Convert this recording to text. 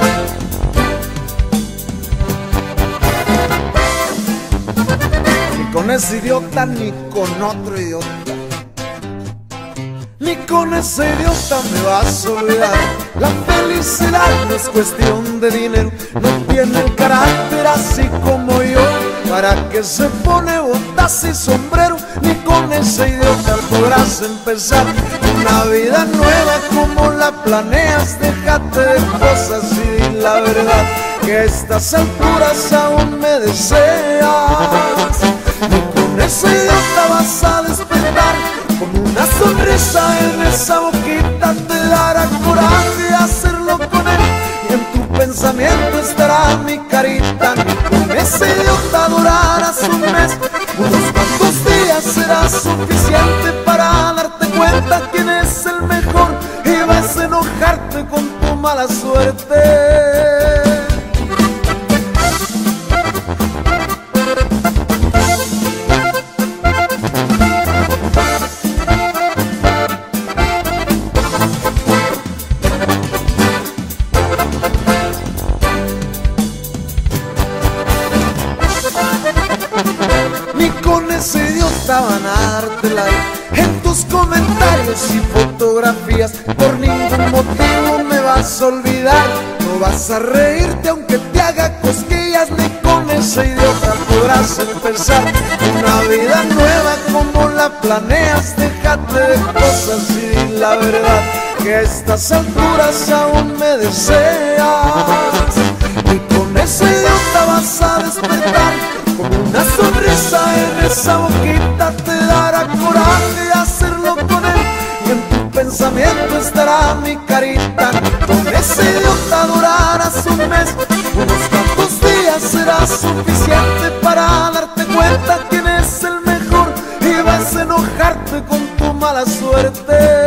Ni con ese idiota, ni con otro idiota, ni con ese idiota me vas a olvidar. La felicidad no es cuestión de dinero, no tiene el carácter así como yo. ¿Para qué se pone botas y sombrero? Ni con ese idiota podrás empezar una vida nueva como la planeas. Déjate de cosas y di la verdad, que a estas alturas aún me deseas. Ni con ese idiota vas a despertar, con una sonrisa en esa boquita te dará coraje hacerlo con él, y en tu pensamiento estará mi carita. Ni con ese idiota durarás un mes, unos cuantos días será suficiente para darte cuenta quién es el mejor, y vas a enojarte con tu mala suerte. Ni con ese idiota van a darte like en tus comentarios y fotografías. Por ningún motivo me vas a olvidar, no vas a reírte aunque te haga cosquillas. Ni con ese idiota podrás empezar una vida nueva como la planeas. Déjate de cosas y di la verdad, que a estas alturas aún me deseas. Ni con ese idiota vas a despertar, como una sonrisa en esa boquita te dará coraje hacerlo con él, y en tu pensamiento estará mi carita. Con ese idiota durarás un mes, unos cuantos días será suficiente para darte cuenta quién es el mejor, y vas a enojarte con tu mala suerte.